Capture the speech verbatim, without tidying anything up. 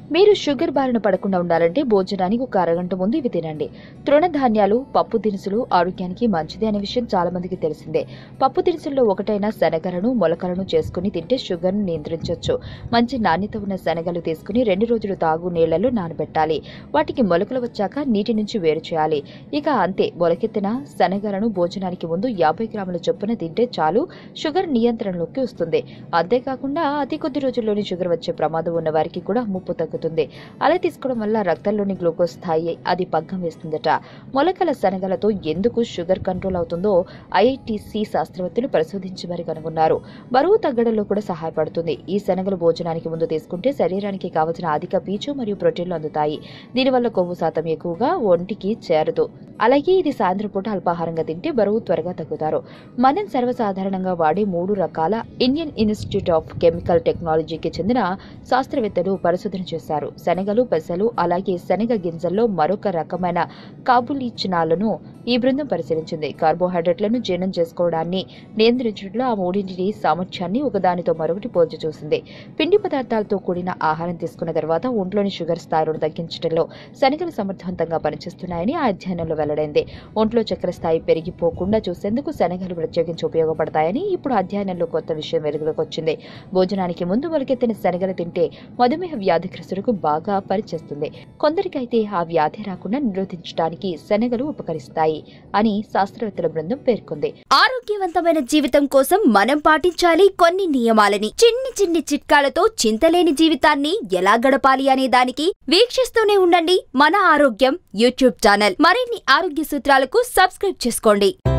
మీరు షుగర్ బారిన పడకుండా ఉండాలంటే భోజనానికి ఒక అరగంట ముందు ఇవి తినండి. తృణధాన్యాలు, పప్పు దినుసులు ఆరోగ్యానికి మంచిది అనే విషయం చాలా మందికి తెలిసిందే. పప్పు దినుసుల్లో ఒకటైన శనగలను, మొలకలను చేసుకుని తింటే షుగర్ను నియంత్రించవచ్చు. మంచి నాణ్యత ఉన్న శనగలు తీసుకుని రెండు రోజులు తాగు నీళ్లలో నానబెట్టాలి. వాటికి మొలకలు వచ్చాక నీటి నుంచి వేరు చేయాలి. ఇక అంతే, మొలకెత్తిన శనగలను భోజనానికి ముందు యాభై గ్రాముల చొప్పున తింటే చాలు, షుగర్ నియంత్రణలోకి వస్తుంది. అంతేకాకుండా అతి కొద్ది రోజుల్లోని షుగర్ వచ్చే ప్రమాదం ఉన్న వారికి కూడా ముప్పు తగ్గుతుంది. అలా తీసుకోవడం వల్ల రక్తంలోని గ్లూకోజ్ స్థాయి అది పగ్గం వేస్తుందట. మొలకల శనగలతో ఎందుకు షుగర్ కంట్రోల్ అవుతుందో ఐఐటిసి శాస్త్రవేత్తలు పరిశోధించి మరి కనుగొన్నారు. బరువు తగ్గడంలో కూడా సహాయపడుతుంది. ఈ శనగలు భోజనానికి ముందు తీసుకుంటే శరీరానికి కావలసిన అధిక పీచు మరియు ప్రోటీన్లు అందుతాయి. దీనివల్ల కొవ్వు శాతం ఎక్కువగా ఒంటికి చేరదు. అలాగే ఇది సాయంత్రం పూట అల్పాహారంగా తింటే బరువు త్వరగా తగ్గుతారు. మనం సర్వసాధారణంగా వాడే మూడు రకాల ఇండియన్ ఇన్స్టిట్యూట్ ఆఫ్ కెమికల్ టెక్నాలజీకి చెందిన శాస్త్రవేత్తలు పరిశోధన చేశారు. శనగలు, పెసలు అలాగే శనగ గింజల్లో మరొక రకమైన కాబులిచనాలను ఈ బృందం పరిశీలించింది. కార్బోహైడ్రేట్లను జీర్ణం చేసుకోవడాన్ని నియంత్రించడంలో ఆ మూడింటి సామర్థ్యాన్ని ఒకదానితో మరొకటి పోల్చి చూసింది. పిండి పదార్థాలతో కూడిన ఆహారం తీసుకున్న తర్వాత ఒంట్లోని షుగర్ స్థాయిలను తగ్గించడంలో శనగలు సమర్థవంతంగా పనిచేస్తున్నాయని ఆ అధ్యయనంలో వెల్లడైంది. ఒంట్లో చక్కెర స్థాయి పెరిగిపోకుండా చూసేందుకు శనగలు ప్రత్యేకించి ఉపయోగపడతాయని ఇప్పుడు అధ్యయనంలో కొత్త విషయం వెలుగులోకి వచ్చింది. భోజనానికి ముందు మొలకెత్తిన శనగలు తింటే మధుమేహ వ్యాధిగ్రస్తులకు బాగా పనిచేస్తుంది. కొందరికైతే ఆ వ్యాధి రాకుండా నిరోధించడానికి శనగలు ఉపకరిస్తాయి అని శాస్త్రవేత్తల బృందం పేర్కొంది. ఆరోగ్యవంతమైన జీవితం కోసం మనం పాటించాలి కొన్ని నియమాలని. చిన్ని చిన్ని చిట్కాలతో చింతలేని జీవితాన్ని ఎలా గడపాలి అనే దానికి వీక్షిస్తూనే ఉండండి మన ఆరోగ్యం యూట్యూబ్ ఛానల్. మరిన్ని ఆరోగ్య సూత్రాలకు సబ్స్క్రైబ్ చేసుకోండి.